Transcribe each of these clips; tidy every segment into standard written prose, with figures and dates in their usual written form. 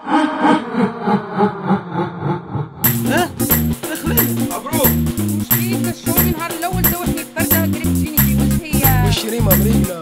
مبروك. مش كيف الشغل النهار الاول دوحني بفرده قريب تجيني في وجهي. وش ريمه مرينا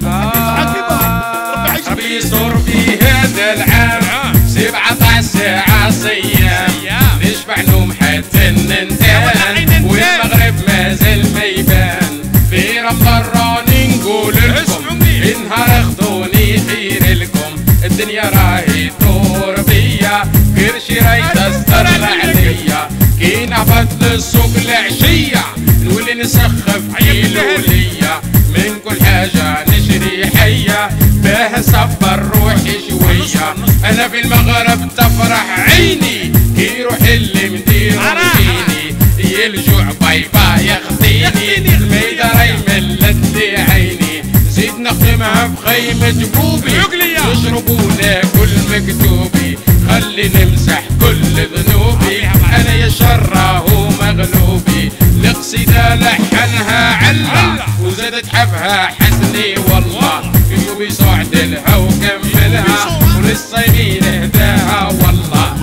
ربي يستر في هذا العام 17 ساعة صيام نشبع نوم حتى ننتهي والمغرب مازال ما يبان في رمضان نقول لكم النهار خذوني خير لكم الدنيا راهي تدور بيا قرشي راهي تستر عليا كي نهبط للسوق العشية نولي نسخف عيلولية من كل حاجة نشري حية باه نصبر روحي شوية أنا في المغرب تفرح عيني كي يروح اللي مدير يديني الجوع باي باي ياخذيني الميدة راهي ملت لي عيني زيد نخدمها في خيمة بوبي نشرب وناكل مكتوبي خلي نمسح كل ذنوبي أنا يا شره مغلوبي القصيدة لحنها علا وزادت حفها حسني والله يوبي صعد لها وكملها وللصايمين اهداها والله.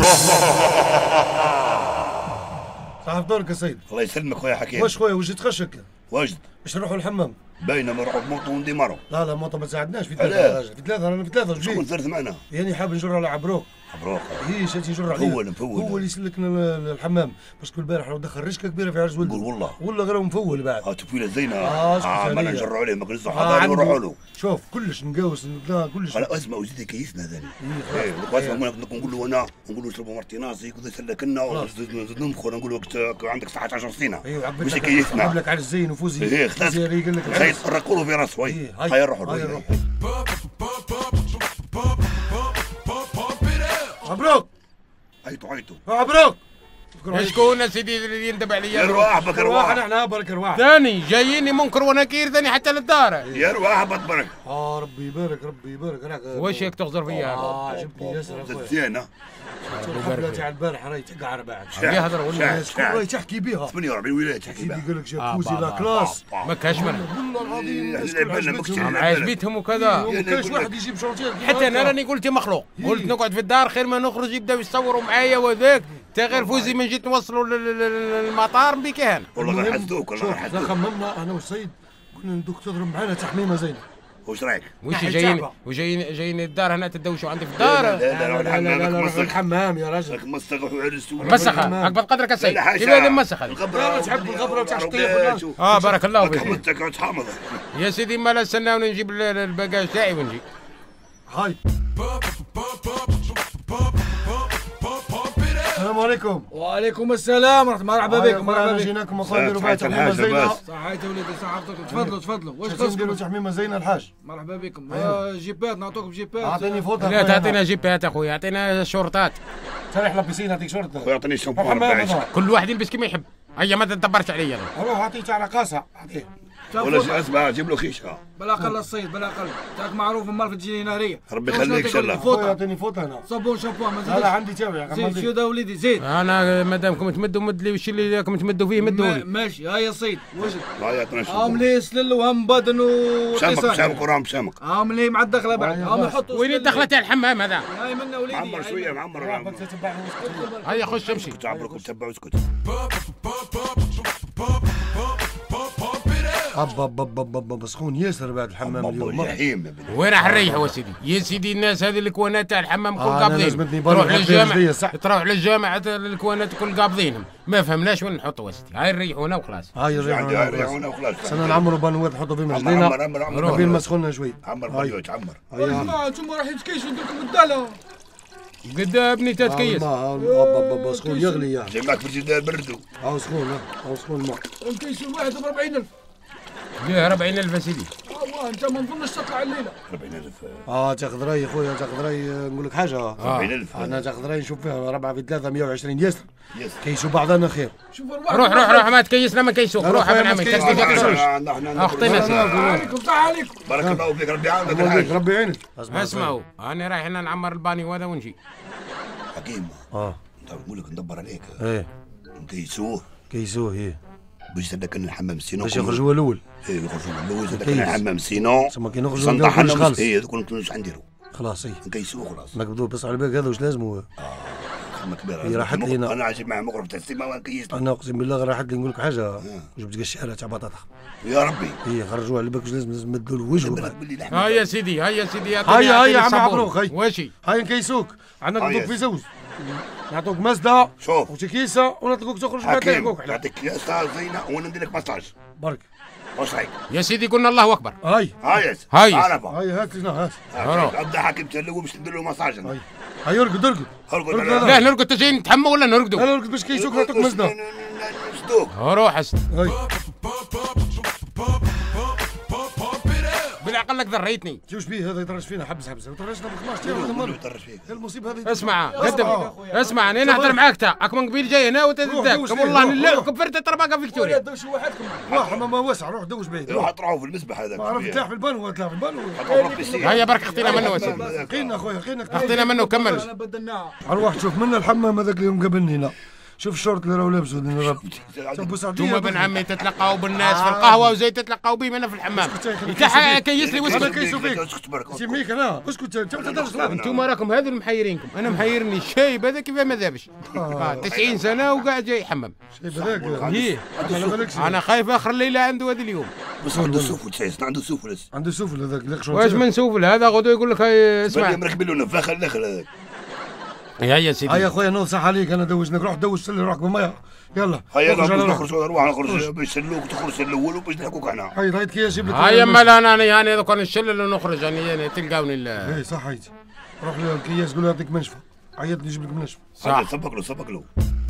صاحب دورك يا سيد. الله يسلمك خويا حكيم. واش خويا وجد خشك؟ واجد. باش نروحوا الحمام. باينه نروحوا بموطو ونديمروا. لا موطو ما تساعدناش في ثلاثة يا راجل، في ثلاثة رانا في ثلاثة شكون ثالث معنا؟ يعني حاب نجر على عبروك. عبروك. هي شاتي نجر عليه. مفول. هو اللي يسلكنا الحمام، باسكو البارح راه دخل رشكة كبيرة في عرس ولده. قول والله. ولا غير مفول بعد. تفويلة زينة. ما نجروا عليه ما كنزوا حضاري ونروحوا له. شوف كلش نقاوس كلش. على أزمة وزيد كيسنا هذاني. أزمة نقول له أنا نقول له اشربوا مارتينازي كذا سلكنا زيد نمخو نقول له عندك 19 سنة. مش كيسنا. عمل لك على الزين وفوزي. إيه خلاص. خير ركوا له في راسه هاي نروحوا له. مبروك. عيطوا مبروك. شكون سيدي اللي يندب عليا؟ ارواح بك ارواح. نحن برك ارواح. ثاني جاييني منكر ونكير ثاني حتى للدار. يا ارواح بتبرك. ربي يبارك ربي يبارك. واش هيك تغزر فيا؟ عجبني ياسر اخويا. زينه. الحفله تاع البارح راهي تقعر بعد. يهضر ولا راهي تحكي بها. 48 ولايه تحكي بها. يقول لك جاكوزي لا كلاس. ما كاش منها. والله العظيم عجبتهم وكذا. ما كاش واحد يجيب شرطير. حتى انا راني قلت مخلوق قلت نقعد في الدار خير ما نخرج يبداو يصوروا معايا وذاك تا غير فوزي من جيت نوصلوا للمطار بك هنا. والله غنحسدوك والله غنحسدوك. خممنا انا والسيد كنا ندوك تضرب معنا تحميمه زينه. واش رايك؟ وش جايين الدار هنا تدوشوا عندي في الدار؟ لا في الحمام يا راجل. راك مسخ وعرس مسخه اكبر قدرك يا سيد كيف هذا مسخ هذه؟ الغبره تحب الغبره تاع بارك الله فيك. انت قاعد حامض يا سيدي ما لا استناوني نجيب الباجاج تاعي ونجي. هاي السلام عليكم. وعليكم السلام ورحمة الله. مرحبا بكم. مرحبا بكم. جيناكم اخويا نديروا فيها تحميمه زينه. صحيت يا وليدي صحتك. تفضلوا واش نديروا تحميمه زينه الحاج. مرحبا بكم. جيبات نعطوكم جيبات. اعطيني فوطه. لا تعطينا جيبات اخويا اعطينا شورتات. تريح لابسين نعطيك شورت. خويا عطيني شامبو. كل واحد يلبس كما يحب. هيا ما تدبرش عليا. روح اعطيك على قاصه اعطيه. ولا اسمع جيب له خيشه. بلا قل الصيد بلا قل. تاعك معروف المرفق تجيني ناريه. ربي يخليك ان شاء الله. فوطه اعطيني فوطه هنا. صابون شامبو ما زيدش. لا عندي تاوي. زيد شو دا وليدي زيد. انا مادامكم تمدوا مد لي وش اللي راكم تمدوا فيه مدوا لي. ماشي هيا صيد وجد. هيا عطنا شامبو. عاملي سلل وهم بدن وقصان. شامك ورام شامك. عاملي مع الدخله بعد. عامل حط. وين الدخله تاع الحمام هذا؟ هاي منا وليدي. معمر شويه معمر. هيا خش امشي. تعبركم تبعوا اسكت. ابا سخون ياسر بعد الحمام اليوم. وين راح نريحوا يا سيدي؟ يا سيدي الناس هذه الكوانات تاع الحمام كل قابضين. تروح للجامع تروح للجامع الكوانات كل قابضينهم. ما فهمناش وين نحطوا يا سيدي. هاي نريحونا وخلاص. هاي نريحونا وخلاص. انا نعمروا بانوات نحطوا فيهم رجلينا. نبي نمسخونا شوي. عمر فيوت عمر. اسمع انتم رايحين تكيشوا نديركم الداله. قد ابني تتكيس. ابا سخون يغلي يا. جاي معك فريجيدير بردو. سخون سخون الماء. نكيسوا الواحد ب 40,000. ليه 40,000 يا سيدي؟ والله انت ما نظنش تطلع الليله. 40,000. تاخذ راي خويا تاخذ راي نقول لك حاجه. 40,000. انا تاخذ راي نشوف فيها 4 في 3 120 ياسر. كيسوا بعضنا خير. شوف روح ما تكيسنا ما نكيسوك. روح ابن عمي اخطينا عليكم صح عليكم. بارك الله فيك ربي يعاونك. ربي يعينك. اسمعوا انا رايح هنا نعمر الباني وهذا ونجي. حكيم نقول لك ندبر عليك. كيسوه ايه باش تدكن الحمام سينو باش يخرجوا الاول. يخرجوا الاول تدكن الحمام سينو. ثم كي نخرجوا نطحنوا خالص. دوك كنتوش نديروا خلاص نكيسوه خلاص. نقبضوه بس على بالك هذا واش لازمه؟ خدمه كبيره. هي راحت لي هنا. انا عاجب مع مغرب تاع السيما ما نكيس. انا اقسم بالله راحت لي نقول لك حاجه، جبت قشاله تاع بطاطا. يا ربي. هي خرجوها على بالك واش لازم مدوا له وجهه. ها يا سيدي ها يا سيدي هيا يا عم عبروك هيا. واشي هيا نكيسوك، عندنا نقبضوك في زوج. نعطوك مزده شوف وشي كيسه ونطلقوك تخرج بعد نحكوك عليها. نعطيك كيسه زينه وانا ندير لك مساج. برك. واش رايك؟ يا سيدي قلنا الله اكبر. هاي هاي عرفه. هاي هات لنا هات. ابدا حاكم تلو باش ندير له مساج. هاي ارقد لا نرقد تجي نتحمى ولا نرقدوا؟ لا نرقد باش كيسوك نعطيك مزده. نسدوك. روح اسد. هاي بالعقل لك ذريتني. شوف بيه هذا يطرش فينا حبس يطرشنا ب 15 يطرش فيك. المصيبه هذه. اسمع قدم اسمع انا نهضر معاك تا راك من قبيل جاي هنا وتداك والله لا كبرت طربقه فيكتوريا. دوش وحدكم. روح حمام واسع روح دوش به. روح تروحوا في المسبح هذاك. ما عرفت تلاح في البانو تلاح في البانو. هيا برك خطينا منه يا سيدي. خينا اخويا خينا خطينا منه كمل. اروح شوف منا الحمام هذاك اللي مقابلني هنا. شوف الشورت اللي راهو لابسه ربي. انتوما بن عمي تتلقاو بالناس في القهوه وزي تتلقاو بي انا في الحمام. كيس لي وسط. كيسو فيك. سميك انا اسكت انت ما تقدرش. انتوما راكم هذو اللي محيرينكم، انا محيرني الشايب هذا كيف ما ذابش. 90 سنه وقاعد جاي يحمم. الشايب هذاك. هيه انا خايف اخر الليله عنده هذا اليوم. بس عنده سفل تحس عنده سفل. عنده سفل هذاك. واش من سفل هذا غدو يقول لك اسمع. مركبين له نفاخه الاخر هذاك. يا سيدي هيا خويا ننصح عليك انا دوشنك روح دوش سلي روحك بالميه يلا هيا نخرج نخرج باش سلوك تخرج الاول وباش نحكوك احنا. هيا رايت كي جيب لك هيا مال انا يعني دوك نشلل ونخرج يعني تلقاوني اي صح هيت روح للكياس قول له يعطيك منشفه عيط نجيب لك منشفه صح سبق له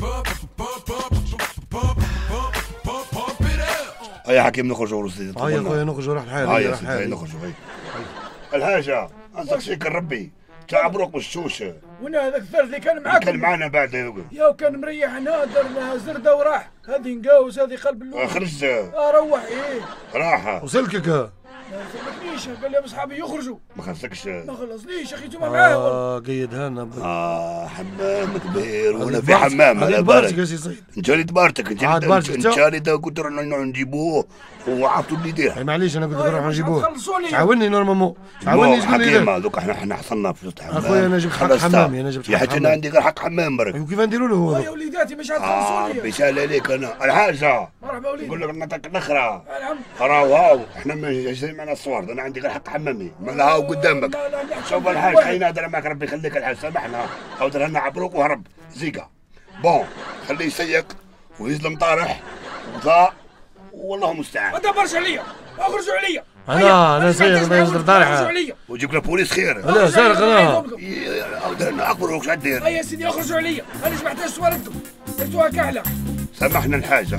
هيا حكيم نخرج ورسيدي هيا خويا نخرج روح لحالي هيا نخرج الحاجه انت شيك ربي تاع بروك بالشوش. وين هذاك الثالث اللي كان معاك؟ كان معنا بعد يا كان مريح هنا درنا زرده وراح هذه نقاوس هذه قلب اللوز. خرجت روح ايه راحه وسلكك ما سلكنيش قال لي اصحابي يخرجوا ما خلصكش ما خلصنيش اخي انتوما معاه والله. قيدها لنا حمام كبير وانا في حمام على بالك انت اللي تبارتك انت اللي قلت نجيبوه وعرفتوا اللي يدير. معليش انا قلت نروح نجيبوه تعاوني نورمالمون تعاوني شكون اللي يدير دوك احنا حصلنا في الحمام. اخويا انا جبت حق حمامي انا جبت حق حمامي انا عندي غير حق حمام برك. وكيف نديروا له هو يا وليداتي مش غتخلصوا لي. ربي يسهل عليك انا الحاجه مرحبا وليدي نقول لك نعطيك الاخرى نعم راهو احنا ما جايين معنا الصور انا عندي غير حق حمامي ما هاو قدامك. شوف الحاج خلينا نهضر معك ربي يخليك الحاج سامحنا او درها لنا عبروك وهرب زيكا بون خليه يسيق ويزلم طارح وضاء والله المستعان. ما تدبرش عليا اخرجوا عليا انا سيق يصدر طارحه ويجيب لك بوليس خير. لا سارق انا درنا اكبر وش عدير. يا سيدي اخرجوا عليا انا جمعت صورتكم درتوها كحله. سامحنا الحاجه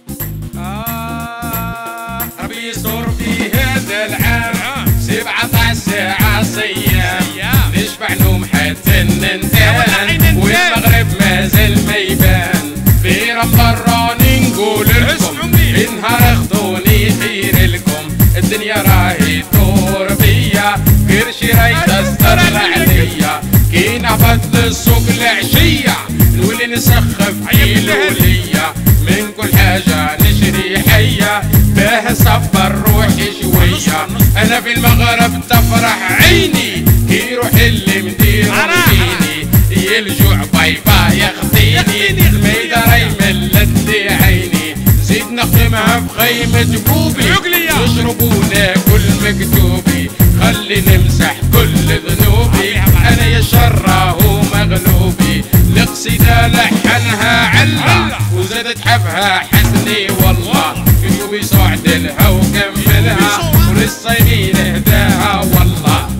ربي يستر في هذا العام 17 ساعة صيام نشبع نوم حتى ننتهي والمغرب مازال ما يبان في رمضان نقول لكم النهار خذوني خير لكم الدنيا راهي تدور بيا قرشي راهي تستر عليا كي نهبط للسوق العشية نولي نسخف عيلولية من كل حاجة نشري حية باه صبر روحي شوية أنا في المغرب تفرح عيني كي روح اللي مدير مديني يلجوع باي باي ياخديني الميدة راهي ملت لي عيني زيد نخدمها في خيمة بوبي نشربوا ناكل مكتوبي خلي نمسح كل ذنوبي أنا يا شره مغلوبي القصيدة لحنها علا وزادت حبها حسني والله كتبي صعد لها وكم